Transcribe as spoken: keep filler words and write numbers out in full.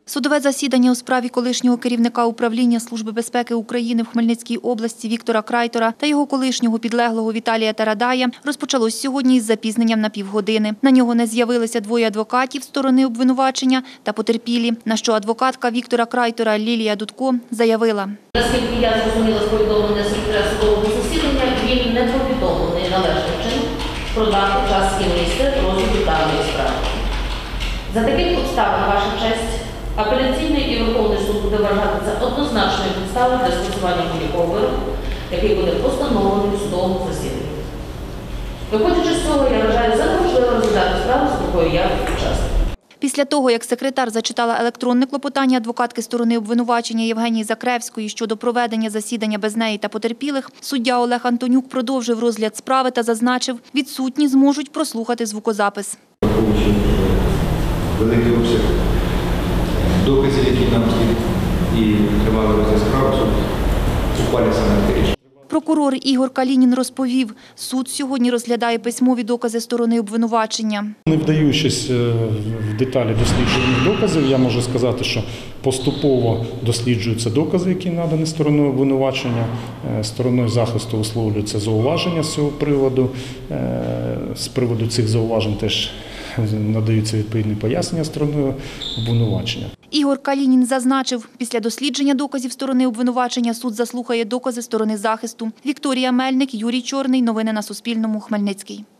Судове засідання у справі колишнього керівника управління Служби безпеки України в Хмельницькій області Віктора Крайтора та його колишнього підлеглого Віталія Тарадая розпочалось сьогодні із запізненням на півгодини. На нього не з'явилися двоє адвокатів сторони обвинувачення та потерпілі, на що адвокатка Віктора Крайтора Лілія Дудко заявила. Наскільки я зрозуміла з повідомлення секретаря судового засідання, він не повідомлений належним чином про дату, час і місце розгляду даної справи. За таких обставин, ваша честь, апеляційний і Верховний суд буде вважати це однозначною підставою для скасування будь-якого вироку, який буде постановлений у судовому засіданні. Виходячи з цього, я вважаю за можливо розглядати справу, з якою я учасник. Після того, як секретар зачитала електронне клопотання адвокатки сторони обвинувачення Євгенії Закревської щодо проведення засідання без неї та потерпілих, суддя Олег Антонюк продовжив розгляд справи та зазначив, відсутні зможуть прослухати звукозапис. Великий обсяг доказів, які нам і тривали розгляд справи, ухвалює саме таке рішення. Прокурор Ігор Калінін розповів, суд сьогодні розглядає письмові докази сторони обвинувачення. Не вдаючись в деталі дослідження доказів, я можу сказати, що поступово досліджуються докази, які надані стороною обвинувачення. Стороною захисту висловлюються зауваження з цього приводу. З приводу цих зауважень теж надаються відповідні пояснення стороною обвинувачення. Ігор Калінін зазначив, після дослідження доказів сторони обвинувачення суд заслухає докази сторони захисту. Вікторія Мельник, Юрій Чорний. Новини на Суспільному. Хмельницький.